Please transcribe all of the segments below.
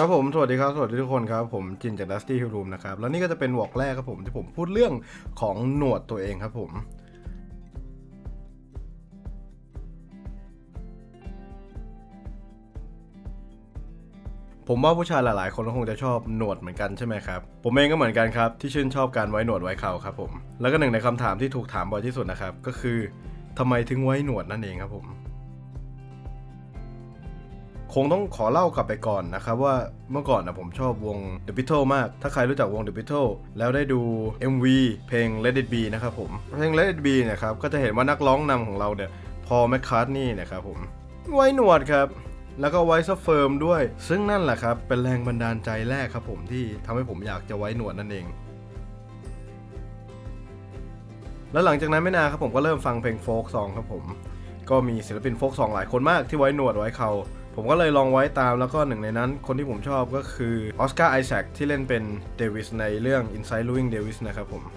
ครับผมสวัสดีครับสวัสดีทุกคนครับผมจินจาก Dusty Hill Room นะครับแล้วนี่ก็จะเป็นวอล์กแรกครับผมที่ผมพูดเรื่องของหนวดตัวเองครับผมว่าผู้ชายหลายๆคนก็คงจะชอบหนวดเหมือนกันใช่ไหมครับผมเองก็เหมือนกันครับที่ชื่นชอบการไว้หนวดไว้เคราครับผมแล้วก็หนึ่งในคำถามที่ถูกถามบ่อยที่สุดนะครับก็คือทำไมถึงไว้หนวดนั่นเองครับผมคงต้องขอเล่ากลับไปก่อนนะครับว่าเมื่อก่อนนะผมชอบวง The Beatles มากถ้าใครรู้จักวง The Beatles แล้วได้ดู MV เพลง Let It Be นะครับผมเพลง Let It Be เนี่ยครับก็จะเห็นว่านักร้องนำของเราเนี่ยพอล แมคคาร์ทนีย์นะครับผมไว้หนวดครับแล้วก็ไว้ซะเฟิร์มด้วยซึ่งนั่นแหละครับเป็นแรงบันดาลใจแรกครับผมที่ทำให้ผมอยากจะไว้หนวดนั่นเองแล้วหลังจากนั้นไม่นานครับผมก็เริ่มฟังเพลงโฟล์กซองครับผมก็มีศิลปินโฟล์กซองหลายคนมากที่ไว้หนวดไว้เขาผมก็เลยลองไว้ตามแล้วก็หนึ่งในนั้นคนที่ผมชอบก็คือออสการ์ไอแซคที่เล่นเป็นเดวิสในเรื่อง Inside Llewellyn Davis นะครับผม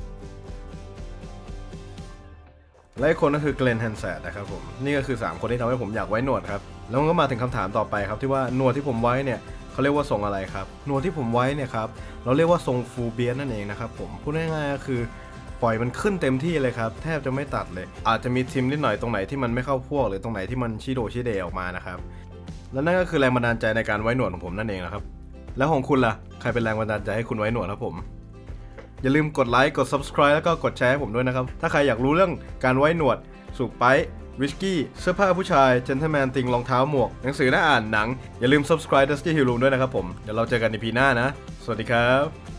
และอีกคนก็คือเกลน แฮนแซดนะครับผมนี่ก็คือ3คนที่ทำให้ผมอยากไว้หนวดครับแล้วมันก็มาถึงคำถามต่อไปครับที่ว่าหนวดที่ผมไว้เนี่ยเขาเรียกว่าทรงอะไรครับหนวดที่ผมไว้เนี่ยครับเราเรียกว่าทรงฟูเบียนั่นเองนะครับผมพูดง่ายๆก็คือปล่อยมันขึ้นเต็มที่เลยครับแทบจะไม่ตัดเลยอาจจะมีทิมนิดหน่อยตรงไหนที่มันไม่เข้าพวกหรือตรงไหนที่มันชิโดชิเดออกมานะครับและนั่นก็คือแรงบันดาลใจในการไว้หนวดของผมนั่นเองนะครับแล้วของคุณล่ะใครเป็นแรงบันดาลใจให้คุณไว้หนวดครับผมอย่าลืมกดไลค์กด Subscribe แล้วก็กดแชร์ให้ผมด้วยนะครับถ้าใครอยากรู้เรื่องการไว้หนวดสูบไปวิสกี้เสื้อผ้าผู้ชายเจนเทลแมนติงรองเท้าหมวกหนังสือน่าอ่านหนังอย่าลืม Subscribe Dusty Hill Room ด้วยนะครับผมเดี๋ยวเราเจอกันในพีหน้านะสวัสดีครับ